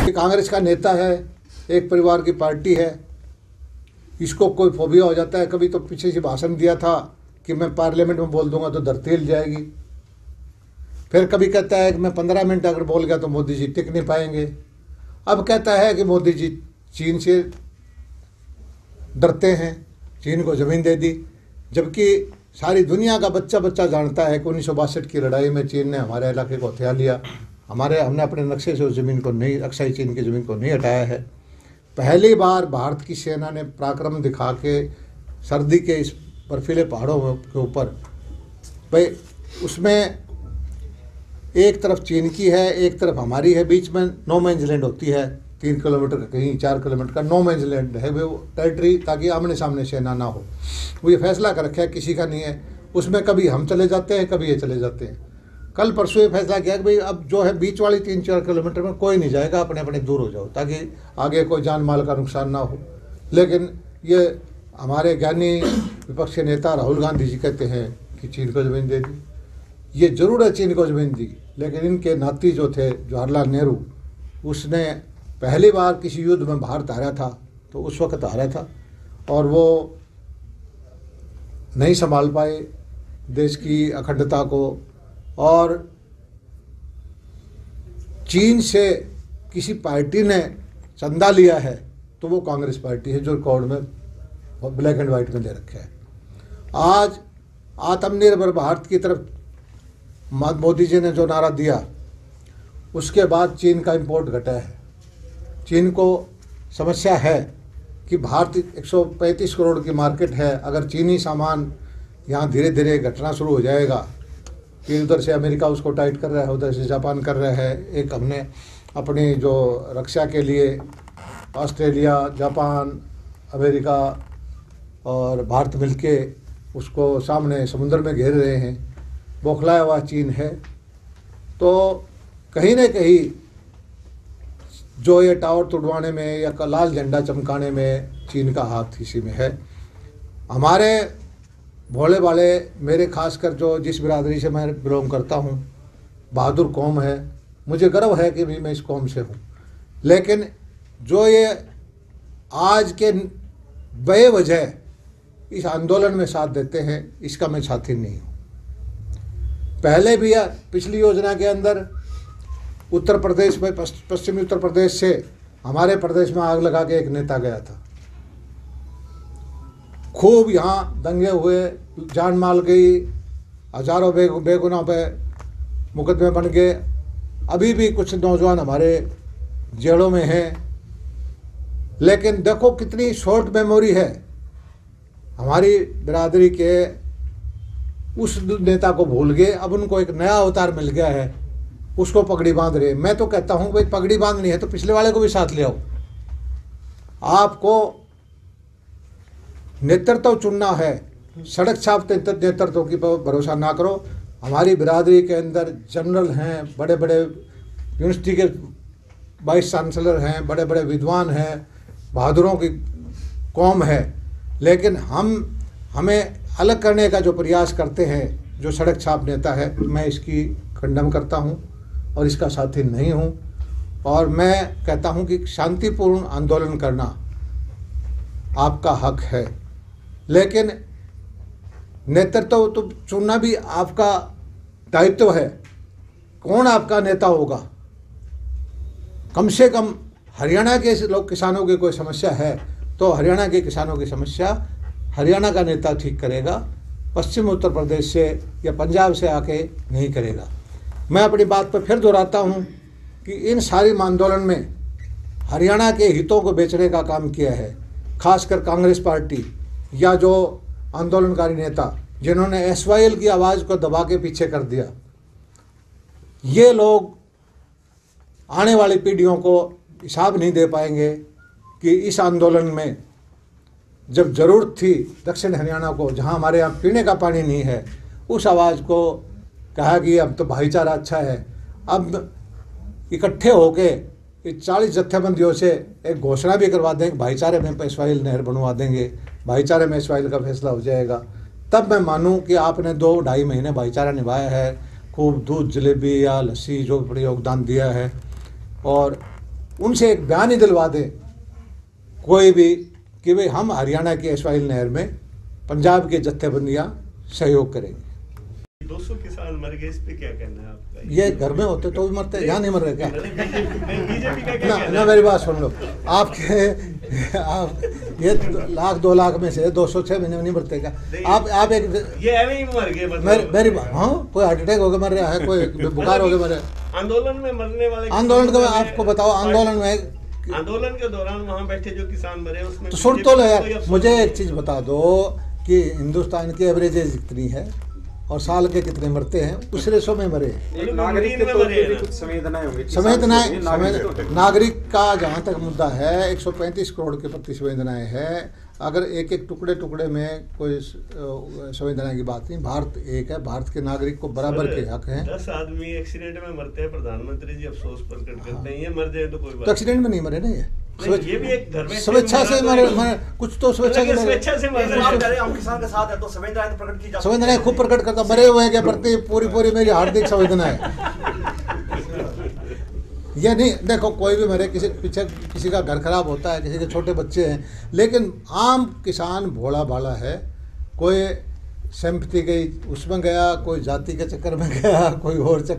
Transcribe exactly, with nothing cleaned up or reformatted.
कांग्रेस का नेता है, एक परिवार की पार्टी है, इसको कोई फोबिया हो जाता है। कभी तो पीछे से भाषण दिया था कि मैं पार्लियामेंट में बोल दूंगा तो धरती हिल जाएगी। फिर कभी कहता है कि मैं पंद्रह मिनट अगर बोल गया तो मोदी जी टिक नहीं पाएंगे। अब कहता है कि मोदी जी चीन से डरते हैं, चीन को ज़मीन दे दी, जबकि सारी दुनिया का बच्चा बच्चा जानता है कि उन्नीस सौ बासठ की लड़ाई में चीन ने हमारे इलाके को हथिया लिया। हमारे हमने अपने नक्शे से उस ज़मीन को नहीं, अक्साई चीन की ज़मीन को नहीं हटाया है। पहली बार भारत की सेना ने पराक्रम दिखा के सर्दी के इस बर्फीले पहाड़ों के ऊपर, भाई उसमें एक तरफ चीन की है, एक तरफ हमारी है, बीच में नो मैंस लैंड होती है, तीन किलोमीटर का कहीं चार किलोमीटर का नो मैंस लैंड है वो टेरिटरी, ताकि आमने सामने सेना ना हो। वो ये फैसला कर रखा है, किसी का नहीं है। उसमें कभी हम चले जाते हैं, कभी ये चले जाते हैं। कल परसों ये फैसला किया कि भाई अब जो है बीच वाली तीन चार किलोमीटर में कोई नहीं जाएगा, अपने अपने दूर हो जाओ, ताकि आगे कोई जान माल का नुकसान ना हो। लेकिन ये हमारे ज्ञानी विपक्ष के नेता राहुल गांधी जी कहते हैं कि चीन को ज़मीन दे दी। ये जरूर है, चीन को ज़मीन दी, लेकिन इनके नाती जो थे जवाहरलाल नेहरू, उसने पहली बार किसी युद्ध में भारत हारा था, तो उस वक्त हारा था और वो नहीं संभाल पाए देश की अखंडता को। और चीन से किसी पार्टी ने चंदा लिया है तो वो कांग्रेस पार्टी है, जो रिकॉर्ड में ब्लैक एंड वाइट में दे रखा है। आज आत्मनिर्भर भारत की तरफ मोदी जी ने जो नारा दिया, उसके बाद चीन का इंपोर्ट घटा है। चीन को समस्या है कि भारत एक सौ पैंतीस करोड़ की मार्केट है, अगर चीनी सामान यहाँ धीरे धीरे घटना शुरू हो जाएगा कि उधर से अमेरिका उसको टाइट कर रहा है, उधर से जापान कर रहा है। एक हमने अपनी जो रक्षा के लिए ऑस्ट्रेलिया, जापान, अमेरिका और भारत मिलके उसको सामने समुद्र में घेर रहे हैं, बौखलाया हुआ चीन है। तो कहीं न कहीं जो ये टावर तुड़वाने में या लाल झंडा चमकाने में चीन का हाथ इसी में है। हमारे भोले भाले, मेरे खासकर जो जिस बिरादरी से मैं बिलोंग करता हूँ, बहादुर कौम है, मुझे गर्व है कि भी मैं इस कौम से हूँ। लेकिन जो ये आज के बेवजह इस आंदोलन में साथ देते हैं, इसका मैं साथी नहीं हूँ। पहले भी पिछली योजना के अंदर उत्तर प्रदेश में, पश्चिमी उत्तर प्रदेश से हमारे प्रदेश में आग लगा के एक नेता गया था। खूब यहाँ दंगे हुए, जान माल गई, हजारों बे बेगुनाह पे मुकदमे बन गए। अभी भी कुछ नौजवान हमारे जेलों में हैं। लेकिन देखो कितनी शॉर्ट मेमोरी है हमारी बिरादरी के। उस नेता को भूल गए, अब उनको एक नया अवतार मिल गया है, उसको पगड़ी बांध रहे। मैं तो कहता हूँ भाई पगड़ी बांधनी है तो पिछले वाले को भी साथ ले आओ। आपको नेतृत्व चुनना है, सड़क छाप नेतृत्व की भरोसा ना करो। हमारी बिरादरी के अंदर जनरल हैं, बड़े बड़े यूनिवर्सिटी के वाइस चांसलर हैं, बड़े बड़े विद्वान हैं, बहादुरों की कौम है। लेकिन हम हमें अलग करने का जो प्रयास करते हैं, जो सड़क छाप नेता है, मैं इसकी खंडन करता हूँ और इसका साथी नहीं हूँ। और मैं कहता हूँ कि शांतिपूर्ण आंदोलन करना आपका हक है, लेकिन नेतृत्व तो चुनना भी आपका दायित्व है। कौन आपका नेता होगा? कम से कम हरियाणा के लोग, किसानों की कोई समस्या है तो हरियाणा के किसानों की समस्या हरियाणा का नेता ठीक करेगा, पश्चिम उत्तर प्रदेश से या पंजाब से आके नहीं करेगा। मैं अपनी बात पर फिर दोहराता हूँ कि इन सारी आंदोलन में हरियाणा के हितों को बेचने का काम किया है, खासकर कांग्रेस पार्टी या जो आंदोलनकारी नेता जिन्होंने एस वाई एल की आवाज़ को दबा के पीछे कर दिया। ये लोग आने वाली पीढ़ियों को हिसाब नहीं दे पाएंगे कि इस आंदोलन में जब ज़रूरत थी दक्षिण हरियाणा को, जहां हमारे यहाँ पीने का पानी नहीं है, उस आवाज़ को कहा कि अब तो भाईचारा अच्छा है। अब इकट्ठे होके चालीस जत्थेबंदियों से एक घोषणा भी करवा दें, भाईचारे में एस वाई एल नहर बनवा देंगे, भाईचारे में एस वाई एल का फैसला हो जाएगा, तब मैं मानूं कि आपने दो ढाई महीने भाईचारा निभाया है, खूब दूध, जलेबी या लस्सी जो भी योगदान दिया है। और उनसे एक बयान ही दिलवा दे कोई भी कि भाई हम हरियाणा की एसवाइल नहर में पंजाब के जत्थेबंदियाँ सहयोग करेंगे। दो सौ किसान मर गए, इस पे क्या कहना है आपका? ये घर में होते तो भी मरते, यहाँ नहीं मर रहे क्या? बीजेपी का क्या ना कहना ना है? मेरी बात सुन लो, आपके आप ये लाख दो लाख में से दो सौ छः महीने में नहीं मरते क्या? आप आप एक ये ऐਵੇਂ ही मर गए मतलब? मेरी मेरी बात, हाँ कोई हार्ट अटैक हो गया मर रहा है, कोई बुखार हो गया मर रहा है। आंदोलन में मरने वाले आंदोलन का आपको बताओ, आंदोलन में आंदोलन के दौरान वहाँ बैठे जो किसान मरे उसमें तो सुन तो ले, कोई अफसोस मुझे नहीं एक चीज़ बता दो कि हिंदुस्तान की एवरेजेज कितनी है और साल के कितने मरते हैं, उस रेशो में मरे। एक नागरिक के तौर पे भी कुछ संवेदनाएं होंगी, संवेदनाएं नागरिक के तौर पे। नागरिक का जहाँ तक मुद्दा है एक सौ पैंतीस करोड़ के प्रति संवेदनाएं है। अगर एक एक टुकड़े टुकड़े में कोई संवेदना की बात नहीं, भारत एक है, भारत के नागरिक को बराबर के हक हैं। दस आदमी एक्सीडेंट में मरते हैं, प्रधानमंत्री जी अफसोस प्रकट करते हैं, ये मर जाए तो कोई तो बात एक्सीडेंट में नहीं मरे ना, ये नहीं, ये भी एक धर्म स्वेच्छा से मरे, मरे कुछ तो स्वेच्छा से मरे। स्वेच्छा से मर आप कह रहे रहे हैं हम किसान के साथ है तो संवेदनाएं तो प्रकट की जा सकती संवेदनाएं खूब प्रकट करता, मरे हुए हैं के प्रति पूरी पूरी मेरी हार्दिक संवेदना है। ये नहीं देखो, कोई भी मरे, किसी पीछे किसी का घर खराब होता है, किसी के छोटे बच्चे हैं, लेकिन आम किसान भोला भाला है, कोई सिंपैथी गई उसमें गया, कोई जाति के चक्कर में गया, कोई और चक्कर